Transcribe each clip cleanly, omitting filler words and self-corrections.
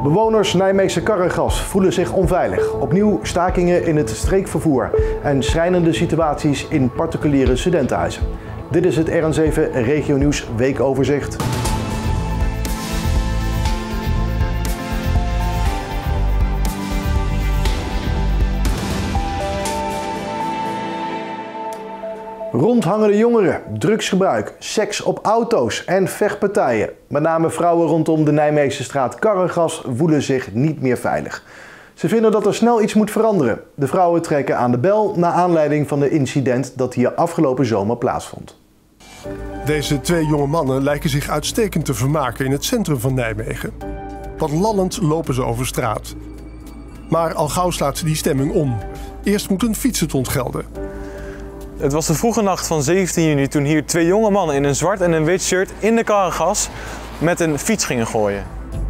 Bewoners Nijmeegse Karregas voelen zich onveilig. Opnieuw stakingen in het streekvervoer en schrijnende situaties in particuliere studentenhuizen. Dit is het RN7 Regio Nieuws weekoverzicht. Rondhangende jongeren, drugsgebruik, seks op auto's en vechtpartijen. Met name vrouwen rondom de Nijmeegse straat Karregas voelen zich niet meer veilig. Ze vinden dat er snel iets moet veranderen. De vrouwen trekken aan de bel naar aanleiding van de incident dat hier afgelopen zomer plaatsvond. Deze twee jonge mannen lijken zich uitstekend te vermaken in het centrum van Nijmegen. Wat lallend lopen ze over straat. Maar al gauw slaat die stemming om. Eerst moet een fiets het ontgelden. Het was de vroege nacht van 17 juni toen hier twee jonge mannen in een zwart en een wit shirt in de Karregas met een fiets gingen gooien.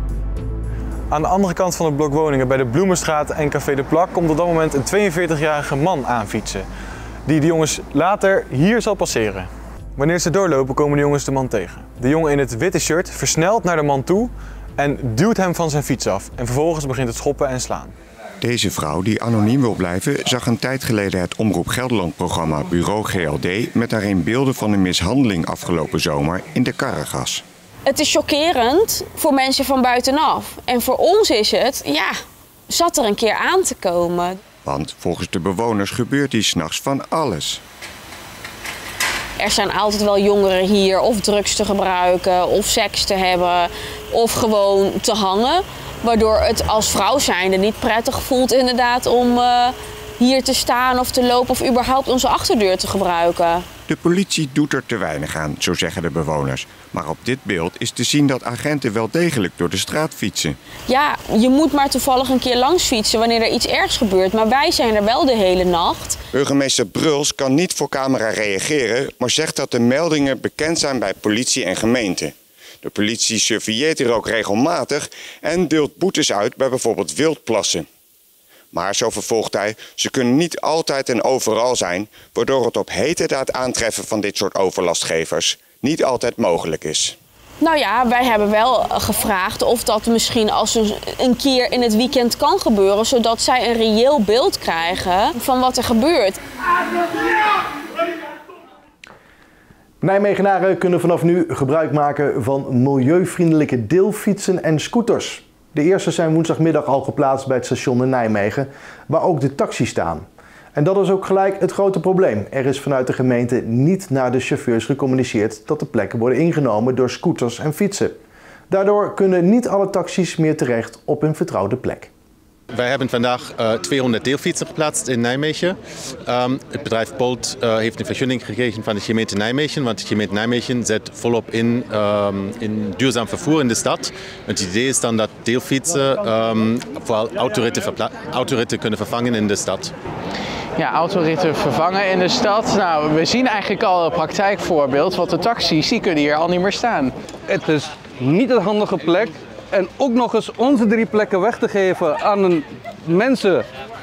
Aan de andere kant van het blok woningen bij de Bloemenstraat en Café de Plak komt op dat moment een 42-jarige man aanfietsen, die de jongens later hier zal passeren. Wanneer ze doorlopen komen de jongens de man tegen. De jongen in het witte shirt versnelt naar de man toe en duwt hem van zijn fiets af. En vervolgens begint het schoppen en slaan. Deze vrouw, die anoniem wil blijven, zag een tijd geleden het Omroep Gelderland-programma Bureau GLD met daarin beelden van een mishandeling afgelopen zomer in de Karregas. Het is chockerend voor mensen van buitenaf. En voor ons is het, zat er een keer aan te komen. Want volgens de bewoners gebeurt hier 's nachts van alles. Er zijn altijd wel jongeren hier of drugs te gebruiken, of seks te hebben, of gewoon te hangen. Waardoor het als vrouw zijnde niet prettig voelt inderdaad om hier te staan of te lopen of überhaupt onze achterdeur te gebruiken. De politie doet er te weinig aan, zo zeggen de bewoners. Maar op dit beeld is te zien dat agenten wel degelijk door de straat fietsen. Ja, je moet maar toevallig een keer langs fietsen wanneer er iets ergs gebeurt. Maar wij zijn er wel de hele nacht. Burgemeester Bruls kan niet voor camera reageren, maar zegt dat de meldingen bekend zijn bij politie en gemeente. De politie surveilleert hier ook regelmatig en deelt boetes uit bij bijvoorbeeld wildplassen. Maar, zo vervolgt hij, ze kunnen niet altijd en overal zijn, waardoor het op heterdaad aantreffen van dit soort overlastgevers niet altijd mogelijk is. Nou ja, wij hebben wel gevraagd of dat misschien als een keer in het weekend kan gebeuren, zodat zij een reëel beeld krijgen van wat er gebeurt. Nijmegenaren kunnen vanaf nu gebruik maken van milieuvriendelijke deelfietsen en scooters. De eerste zijn woensdagmiddag al geplaatst bij het station in Nijmegen, waar ook de taxis staan. En dat is ook gelijk het grote probleem. Er is vanuit de gemeente niet naar de chauffeurs gecommuniceerd dat de plekken worden ingenomen door scooters en fietsen. Daardoor kunnen niet alle taxis meer terecht op hun vertrouwde plek. Wij hebben vandaag 200 deelfietsen geplaatst in Nijmegen. Het bedrijf Bolt heeft een vergunning gekregen van de gemeente Nijmegen, want de gemeente Nijmegen zet volop in duurzaam vervoer in de stad. Het idee is dan dat deelfietsen vooral autoritten kunnen vervangen in de stad. Ja, autoritten vervangen in de stad. Nou, we zien eigenlijk al een praktijkvoorbeeld, want de taxis die kunnen hier al niet meer staan. Het is niet een handige plek. En ook nog eens onze 3 plekken weg te geven aan mensen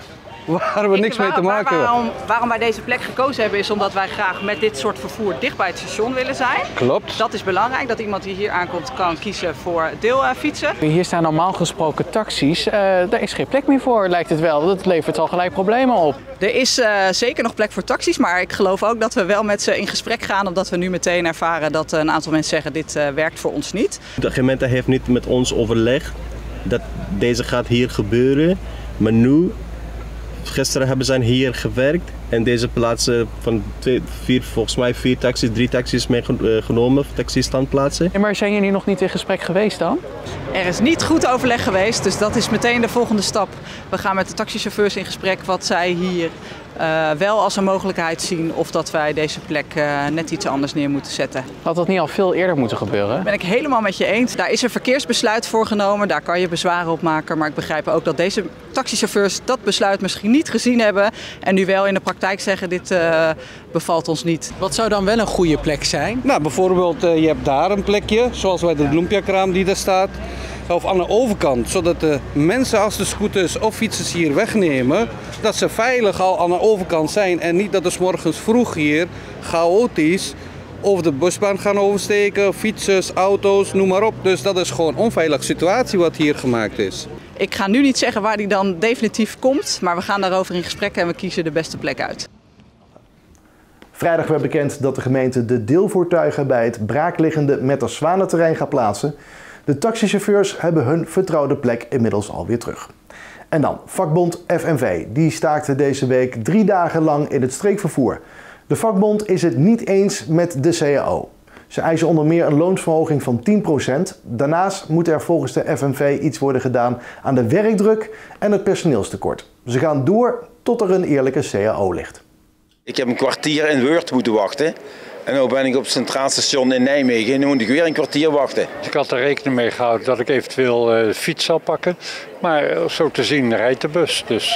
waar we niks mee te maken hebben. Waarom wij deze plek gekozen hebben is omdat wij graag met dit soort vervoer dicht bij het station willen zijn. Klopt. Dat is belangrijk, dat iemand die hier aankomt kan kiezen voor deelfietsen. Hier staan normaal gesproken taxis. Daar is geen plek meer voor, lijkt het wel. Dat levert al gelijk problemen op. Er is zeker nog plek voor taxis, maar ik geloof ook dat we wel met ze in gesprek gaan. Omdat we nu meteen ervaren dat een aantal mensen zeggen dit werkt voor ons niet. De gemeente heeft niet met ons overlegd dat deze gaat hier gebeuren. Maar nu, gisteren hebben ze hier gewerkt en deze plaatsen van volgens mij 3 taxis meegenomen, taxistandplaatsen. Maar zijn jullie nog niet in gesprek geweest dan? Er is niet goed overleg geweest, dus dat is meteen de volgende stap. We gaan met de taxichauffeurs in gesprek wat zij hier wel als een mogelijkheid zien of dat wij deze plek net iets anders neer moeten zetten. Had dat niet al veel eerder moeten gebeuren? Dat ben ik helemaal met je eens. Daar is een verkeersbesluit voor genomen, daar kan je bezwaren op maken. Maar ik begrijp ook dat deze taxichauffeurs dat besluit misschien niet gezien hebben en nu wel in de praktijk zeggen dit bevalt ons niet. Wat zou dan wel een goede plek zijn? Nou, bijvoorbeeld je hebt daar een plekje, zoals bij de Bloempiakraam die daar staat. Of aan de overkant, zodat de mensen als de scooters of fietsers hier wegnemen, dat ze veilig al aan de overkant zijn en niet dat het 's morgens vroeg hier chaotisch over de busbaan gaan oversteken, fietsers, auto's, noem maar op. Dus dat is gewoon een onveilige situatie wat hier gemaakt is. Ik ga nu niet zeggen waar die dan definitief komt, maar we gaan daarover in gesprek en we kiezen de beste plek uit. Vrijdag werd bekend dat de gemeente de deelvoertuigen bij het braakliggende Metter-Zwanenterrein gaat plaatsen. De taxichauffeurs hebben hun vertrouwde plek inmiddels alweer terug. En dan vakbond FNV. Die staakte deze week 3 dagen lang in het streekvervoer. De vakbond is het niet eens met de CAO. Ze eisen onder meer een loonsverhoging van 10%. Daarnaast moet er volgens de FNV iets worden gedaan aan de werkdruk en het personeelstekort. Ze gaan door tot er een eerlijke CAO ligt. Ik heb een kwartier in Weurt moeten wachten. En nu ben ik op het Centraal Station in Nijmegen en nu moet ik weer een kwartier wachten. Ik had er rekening mee gehouden dat ik eventueel de fiets zou pakken. Maar zo te zien rijdt de bus. Dus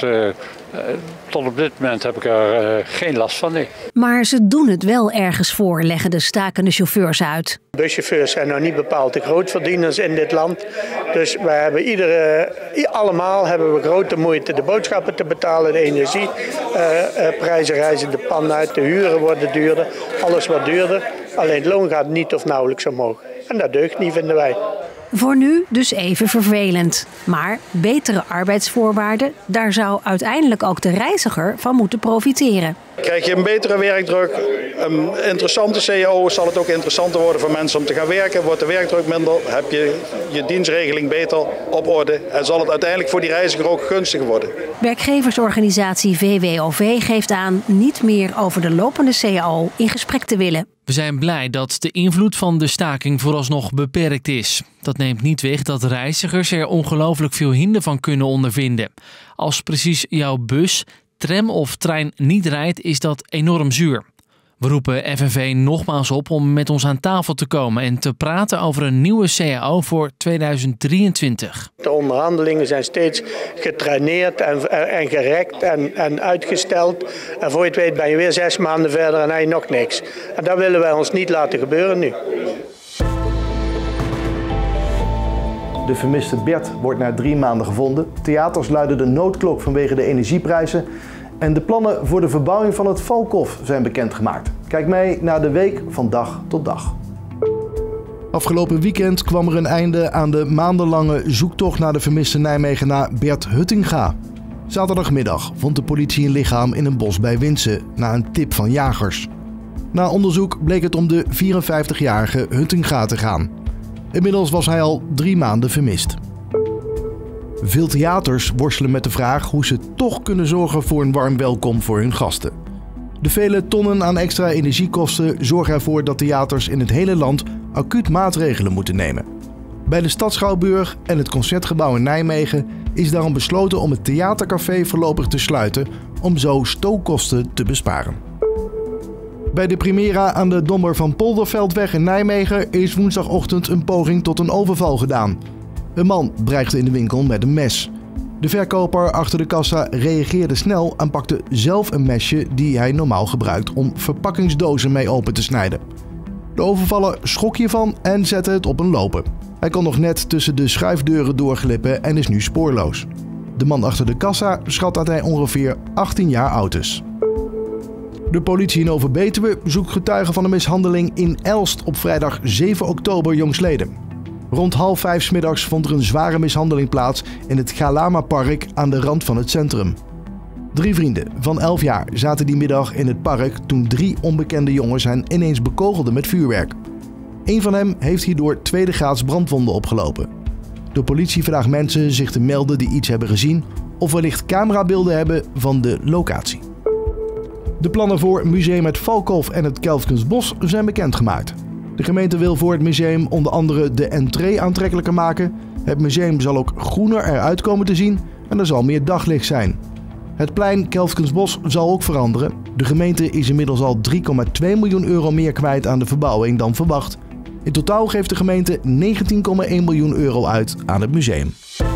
tot op dit moment heb ik er geen last van. Nee. Maar ze doen het wel ergens voor, leggen de stakende chauffeurs uit. Buschauffeurs zijn nog niet bepaald de grootverdieners in dit land. Dus wij hebben allemaal hebben we grote moeite de boodschappen te betalen, de energieprijzen reizen de pan uit, de huren worden duurder, alles wordt duurder. Alleen het loon gaat niet of nauwelijks omhoog. En dat deugt niet, vinden wij. Voor nu dus even vervelend. Maar betere arbeidsvoorwaarden, daar zou uiteindelijk ook de reiziger van moeten profiteren. Krijg je een betere werkdruk, een interessante CAO, zal het ook interessanter worden voor mensen om te gaan werken. Wordt de werkdruk minder, heb je je dienstregeling beter op orde en zal het uiteindelijk voor die reiziger ook gunstiger worden. Werkgeversorganisatie VWOV geeft aan niet meer over de lopende CAO in gesprek te willen. We zijn blij dat de invloed van de staking vooralsnog beperkt is. Dat neemt niet weg dat reizigers er ongelooflijk veel hinder van kunnen ondervinden. Als precies jouw bus, tram of trein niet rijdt, is dat enorm zuur. We roepen FNV nogmaals op om met ons aan tafel te komen en te praten over een nieuwe CAO voor 2023. De onderhandelingen zijn steeds getraineerd en gerekt en uitgesteld. En voor je het weet ben je weer 6 maanden verder en heb je nog niks. En dat willen wij ons niet laten gebeuren nu. De vermiste Bert wordt na 3 maanden gevonden. Theaters luiden de noodklok vanwege de energieprijzen. En de plannen voor de verbouwing van het Valkhof zijn bekendgemaakt. Kijk mee naar de week van dag tot dag. Afgelopen weekend kwam er een einde aan de maandenlange zoektocht naar de vermiste Nijmegenaar Bert Huttinga. Zaterdagmiddag vond de politie een lichaam in een bos bij Winsen na een tip van jagers. Na onderzoek bleek het om de 54-jarige Huttinga te gaan. Inmiddels was hij al 3 maanden vermist. Veel theaters worstelen met de vraag hoe ze toch kunnen zorgen voor een warm welkom voor hun gasten. De vele tonnen aan extra energiekosten zorgen ervoor dat theaters in het hele land acuut maatregelen moeten nemen. Bij de Stadsschouwburg en het Concertgebouw in Nijmegen is daarom besloten om het theatercafé voorlopig te sluiten om zo stookkosten te besparen. Bij de Primera aan de Dommer van Polderveldweg in Nijmegen is woensdagochtend een poging tot een overval gedaan. Een man dreigde in de winkel met een mes. De verkoper achter de kassa reageerde snel en pakte zelf een mesje die hij normaal gebruikt om verpakkingsdozen mee open te snijden. De overvaller schrok hiervan en zette het op een lopen. Hij kon nog net tussen de schuifdeuren doorglippen en is nu spoorloos. De man achter de kassa schat dat hij ongeveer 18 jaar oud is. De politie in Overbetuwe zoekt getuigen van een mishandeling in Elst op vrijdag 7 oktober jongsleden. Rond 4:30 's middags vond er een zware mishandeling plaats in het Galama-park aan de rand van het centrum. 3 vrienden van 11 jaar zaten die middag in het park toen 3 onbekende jongens hen ineens bekogelden met vuurwerk. Een van hen heeft hierdoor tweede graads brandwonden opgelopen. De politie vraagt mensen zich te melden die iets hebben gezien of wellicht camerabeelden hebben van de locatie. De plannen voor Museum het Valkhof en het Kelfkensbos zijn bekendgemaakt. De gemeente wil voor het museum onder andere de entree aantrekkelijker maken. Het museum zal ook groener eruit komen te zien en er zal meer daglicht zijn. Het plein Kelfkensbos zal ook veranderen. De gemeente is inmiddels al 3,2 miljoen euro meer kwijt aan de verbouwing dan verwacht. In totaal geeft de gemeente 19,1 miljoen euro uit aan het museum.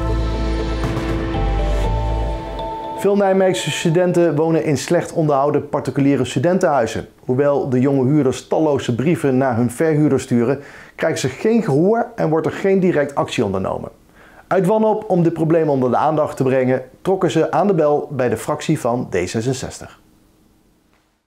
Veel Nijmeegse studenten wonen in slecht onderhouden particuliere studentenhuizen. Hoewel de jonge huurders talloze brieven naar hun verhuurder sturen, krijgen ze geen gehoor en wordt er geen direct actie ondernomen. Uit wanhoop om dit probleem onder de aandacht te brengen, trokken ze aan de bel bij de fractie van D66.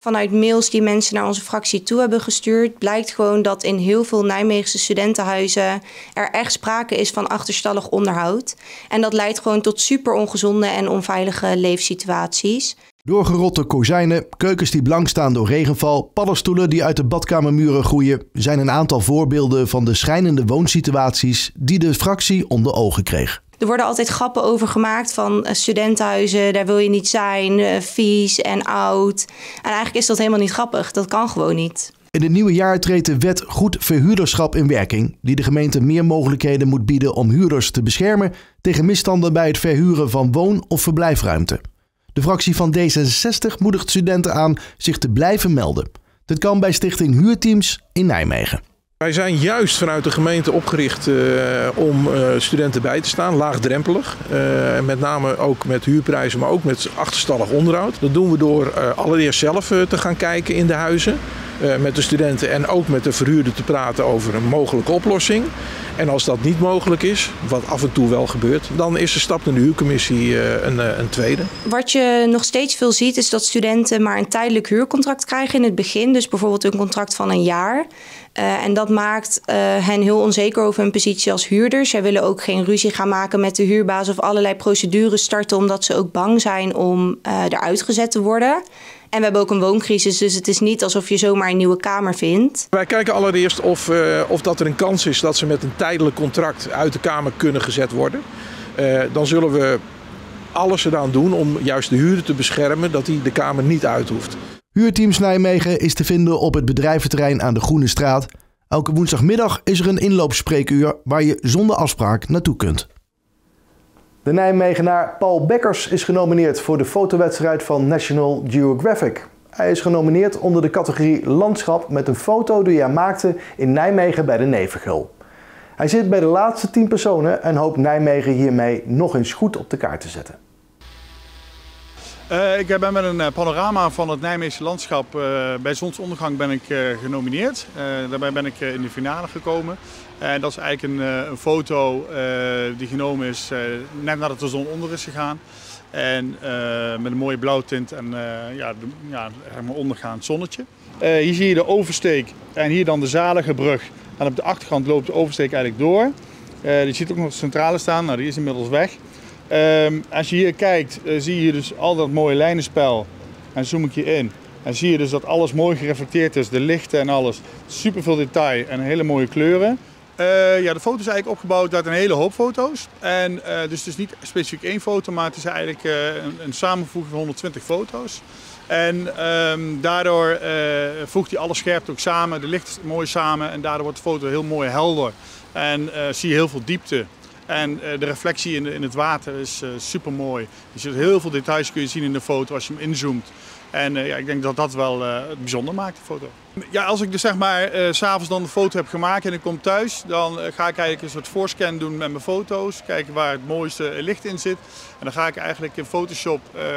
Vanuit mails die mensen naar onze fractie toe hebben gestuurd, blijkt gewoon dat in heel veel Nijmeegse studentenhuizen er echt sprake is van achterstallig onderhoud. En dat leidt gewoon tot super ongezonde en onveilige leefsituaties. Doorgerotte kozijnen, keukens die blank staan door regenval, paddenstoelen die uit de badkamermuren groeien, zijn een aantal voorbeelden van de schrijnende woonsituaties die de fractie onder ogen kreeg. Er worden altijd grappen over gemaakt van studentenhuizen, daar wil je niet zijn, vies en oud. En eigenlijk is dat helemaal niet grappig, dat kan gewoon niet. In het nieuwe jaar treedt de wet Goed Verhuurderschap in werking, die de gemeente meer mogelijkheden moet bieden om huurders te beschermen tegen misstanden bij het verhuren van woon- of verblijfruimte. De fractie van D66 moedigt studenten aan zich te blijven melden. Dit kan bij Stichting Huurteams in Nijmegen. Wij zijn juist vanuit de gemeente opgericht om studenten bij te staan, laagdrempelig. Met name ook met huurprijzen, maar ook met achterstallig onderhoud. Dat doen we door allereerst zelf te gaan kijken in de huizen. Met de studenten en ook met de verhuurder te praten over een mogelijke oplossing. En als dat niet mogelijk is, wat af en toe wel gebeurt, dan is de stap naar de huurcommissie een tweede. Wat je nog steeds veel ziet is dat studenten maar een tijdelijk huurcontract krijgen in het begin. Dus bijvoorbeeld een contract van een jaar. En dat maakt hen heel onzeker over hun positie als huurder. Zij willen ook geen ruzie gaan maken met de huurbaas of allerlei procedures starten omdat ze ook bang zijn om eruit gezet te worden. En we hebben ook een wooncrisis, dus het is niet alsof je zomaar een nieuwe kamer vindt. Wij kijken allereerst of dat er een kans is dat ze met een tijdelijk contract uit de kamer kunnen gezet worden. Dan zullen we alles eraan doen om juist de huurder te beschermen dat hij de kamer niet uit hoeft. Huurteams Nijmegen is te vinden op het bedrijventerrein aan de Groene Straat. Elke woensdagmiddag is er een inloopspreekuur waar je zonder afspraak naartoe kunt. De Nijmegenaar Paul Bekkers is genomineerd voor de fotowedstrijd van National Geographic. Hij is genomineerd onder de categorie Landschap met een foto die hij maakte in Nijmegen bij de Nevergul. Hij zit bij de laatste 10 personen en hoopt Nijmegen hiermee nog eens goed op de kaart te zetten. Ik ben met een panorama van het Nijmeegse landschap. Bij zonsondergang ben ik genomineerd. Daarbij ben ik in de finale gekomen. En dat is eigenlijk een foto die genomen is net nadat de zon onder is gegaan. En met een mooie blauwtint en een ondergaand zonnetje. Hier zie je de oversteek en hier dan de zalige brug. En op de achterkant loopt de oversteek eigenlijk door. Je ziet ook nog de centrale staan, nou, die is inmiddels weg. Als je hier kijkt, zie je dus al dat mooie lijnenspel. En zoom ik je in. En zie je dus dat alles mooi gereflecteerd is, de lichten en alles. Super veel detail en hele mooie kleuren. De foto is eigenlijk opgebouwd uit een hele hoop foto's. En, dus het is niet specifiek één foto, maar het is eigenlijk een samenvoeging van 120 foto's. En daardoor voegt hij alle scherpte ook samen, de licht mooi samen en daardoor wordt de foto heel mooi helder. En zie je heel veel diepte. En de reflectie in het water is super mooi. Je ziet heel veel details kun je zien in de foto als je hem inzoomt. En ik denk dat dat wel het bijzonder maakt, de foto. Ja, als ik dus zeg maar 's avonds dan de foto heb gemaakt en ik kom thuis, dan ga ik eigenlijk een soort voorscan doen met mijn foto's. Kijken waar het mooiste licht in zit. En dan ga ik eigenlijk in Photoshop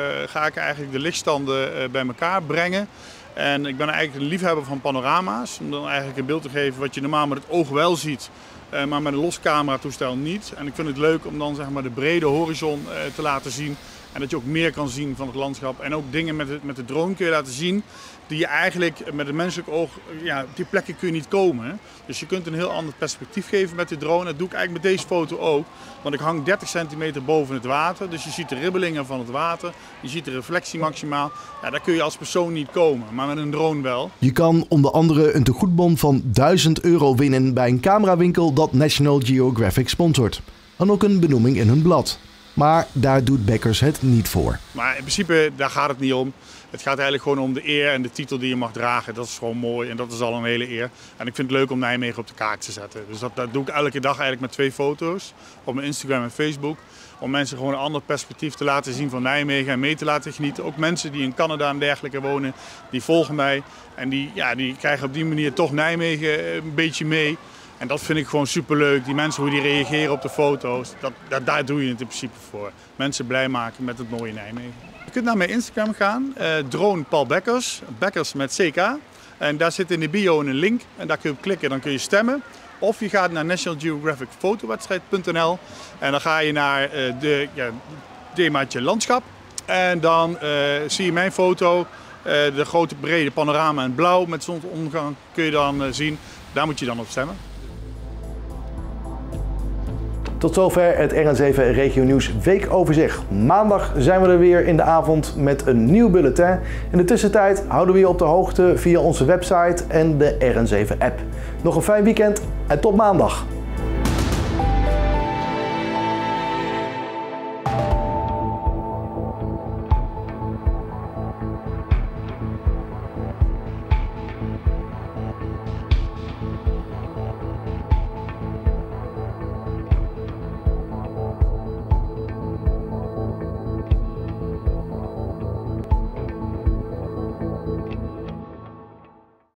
de lichtstanden bij elkaar brengen. En ik ben eigenlijk een liefhebber van panorama's. Om dan eigenlijk een beeld te geven wat je normaal met het oog wel ziet. Maar met een los cameratoestel niet. En ik vind het leuk om dan zeg maar de brede horizon te laten zien. En dat je ook meer kan zien van het landschap. En ook dingen met de drone kun je laten zien die je eigenlijk met het menselijk oog, op die plekken kun je niet komen. Dus je kunt een heel ander perspectief geven met de drone. Dat doe ik eigenlijk met deze foto ook. Want ik hang 30 centimeter boven het water. Dus je ziet de ribbelingen van het water. Je ziet de reflectie maximaal. Ja, daar kun je als persoon niet komen, maar met een drone wel. Je kan onder andere een tegoedbon van €1000 winnen bij een camerawinkel dat National Geographic sponsort. En ook een benoeming in hun blad. Maar daar doet Bekkers het niet voor. Maar in principe, daar gaat het niet om. Het gaat eigenlijk gewoon om de eer en de titel die je mag dragen. Dat is gewoon mooi en dat is al een hele eer. En ik vind het leuk om Nijmegen op de kaart te zetten. Dus dat doe ik elke dag eigenlijk met 2 foto's. Op mijn Instagram en Facebook. Om mensen gewoon een ander perspectief te laten zien van Nijmegen en mee te laten genieten. Ook mensen die in Canada en dergelijke wonen, die volgen mij. En die krijgen op die manier toch Nijmegen een beetje mee. En dat vind ik gewoon superleuk. Die mensen, hoe die reageren op de foto's, daar doe je het in principe voor. Mensen blij maken met het mooie Nijmegen. Je kunt naar mijn Instagram gaan, drone Paul Bekkers, Bekkers met CK. En daar zit in de bio een link en daar kun je op klikken, dan kun je stemmen. Of je gaat naar nationalgeographicfotowedstrijd.nl en dan ga je naar themaatje landschap. En dan zie je mijn foto De grote brede panorama in blauw met zonsondergang kun je dan zien. Daar moet je dan op stemmen. Tot zover het RN7 Regio Nieuws weekoverzicht. Maandag zijn we er weer in de avond met een nieuw bulletin. In de tussentijd houden we je op de hoogte via onze website en de RN7 app. Nog een fijn weekend en tot maandag.